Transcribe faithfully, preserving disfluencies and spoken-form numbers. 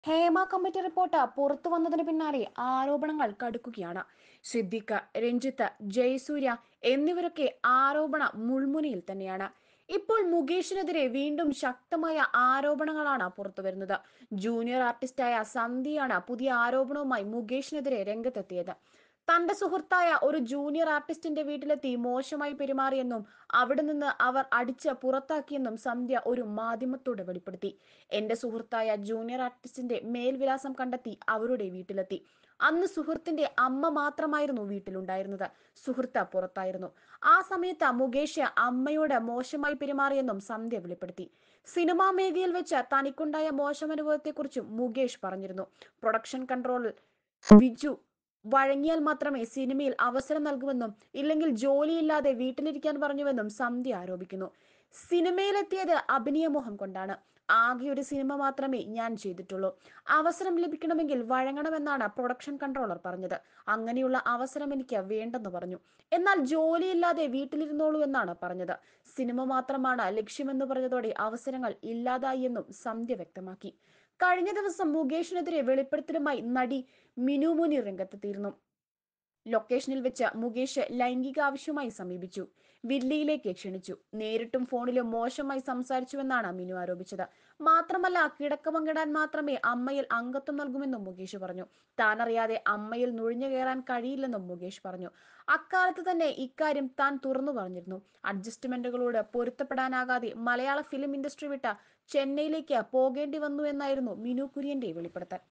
Hema committee report പുറത്തു വന്നതിന് പിന്നാലെ ആരോപണങ്ങൾ കടുക്കുകയാണ്. സിദ്ദിഖ്, രഞ്ജിത്ത്, ജയസൂര്യ എന്നിവരൊക്കെ ആരോപണ മുൾമുനയിൽ തന്നെയാണ്. ഇപ്പോൾ മുകേഷിനെതിരെ വീണ്ടും ശക്തമായ ആരോപണങ്ങളാണ് പുറത്തുവരുന്നത്. ജൂനിയർ ആർട്ടിസ്റ്റായ സന്ധ്യയാണ് പുതിയ ആരോപണവുമായി മുകേഷിനെതിരെ രംഗത്തെത്തിയത്. തന്റെ സുഹൃത്തായ ഒരു ജൂനിയർ ആർട്ടിസ്റ്റിന്റെ വീട്ടിലെത്തി മോശമായി പെരുമാറിയെന്നും അവിടെ നിന്ന് അവർ അടിച്ച് പുറത്താക്കിയെന്നും സന്ധ്യ ഒരു മാധ്യമത്തോട് വെളിപ്പെടുത്തി. എന്റെ സുഹൃത്തായ ജൂനിയർ ആർട്ടിസ്റ്റിന്റെ മേൽവിലാസം കണ്ടെത്തി അവരുടെ വീട്ടിലെത്തി. അന്ന് സുഹൃത്തിന്റെ അമ്മ മാത്രമായിരുന്നു വീട്ടിലുണ്ടായിരുന്നത്. സുഹൃത്ത് പുറത്തായിരുന്നു. ആ സമയത്ത് മുകേഷ് അമ്മയോട് മോശമായി പെരുമാറിയെന്നും സന്ധ്യ വെളിപ്പെടുത്തി. സിനിമാ മേഖലയിൽ വെച്ച് തനിക്കുണ്ടായ മോശം അനുഭവത്തെക്കുറിച്ചും മുകേഷ് പറഞ്ഞിരുന്നു. പ്രൊഡക്ഷൻ കൺട്രോൾ വിജു വഴങ്ങിയാൽ മാത്രമേ സിനിമയിൽ അവസരം നൽകുമെന്നും ഇല്ലെങ്കിൽ ജോലിയില്ലാതെ വീട്ടിലിരിക്കാൻ പറഞ്ഞുവെന്നും സന്ധ്യ ആരോപിക്കുന്നു. സിനിമയിലെത്തിയത് അഭിനയമോഹം കൊണ്ടാണ്. ആകെ ഒരു സിനിമ മാത്രമേ ഞാൻ ചെയ്തിട്ടുള്ളൂ. അവസരം ലഭിക്കണമെങ്കിൽ വഴങ്ങണമെന്നാണ് പ്രൊഡക്ഷൻ കൺട്രോളർ പറഞ്ഞത്. അങ്ങനെയുള്ള അവസരം എനിക്ക് വേണ്ടെന്ന് പറഞ്ഞു. എന്നാൽ ജോലിയില്ലാതെ വീട്ടിലിരുന്നോളൂ എന്നാണ് പറഞ്ഞത്. സിനിമ മാത്രമാണ് ലക്ഷ്യമെന്ന് പറഞ്ഞതോടെ അവസരങ്ങൾ ഇല്ലാതായി എന്നും സന്ധ്യ വ്യക്തമാക്കി. കഴിഞ്ഞ ദിവസം മുകേഷിനെതിരെ വെളിപ്പെടുത്തലുമായി നടി മിനു മുനീർ രംഗത്തെത്തിയിരുന്നു. ലൊക്കേഷനിൽ വെച്ച് മുകേഷ് ലൈംഗിക ആവശ്യമായി സമീപിച്ചു. വില്ലയിലേക്ക് ക്ഷണിച്ചു. നേരിട്ടും ഫോണിലും മോശമായി സംസാരിച്ചുവെന്നാണ് മിനു ആരോപിച്ചത്. മാത്രമല്ല, കിടക്ക പങ്കിടാൻ മാത്രമേ അമ്മയിൽ അംഗത്വം നൽകുമെന്നും മുകേഷ് പറഞ്ഞു. താനറിയാതെ അമ്മയിൽ നുഴഞ്ഞു കയറാൻ കഴിയില്ലെന്നും മുകേഷ് പറഞ്ഞു. അക്കാലത്ത് തന്നെ ഇക്കാര്യം താൻ തുറന്നു പറഞ്ഞിരുന്നു. അഡ്ജസ്റ്റ്മെന്റുകളോട് പൊരുത്തപ്പെടാനാകാതെ മലയാള ഫിലിം ഇൻഡസ്ട്രി വിട്ട് ചെന്നൈയിലേക്ക് പോകേണ്ടി വന്നു എന്നായിരുന്നു മിനു കുര്യന്റെ വെളിപ്പെടുത്തൽ.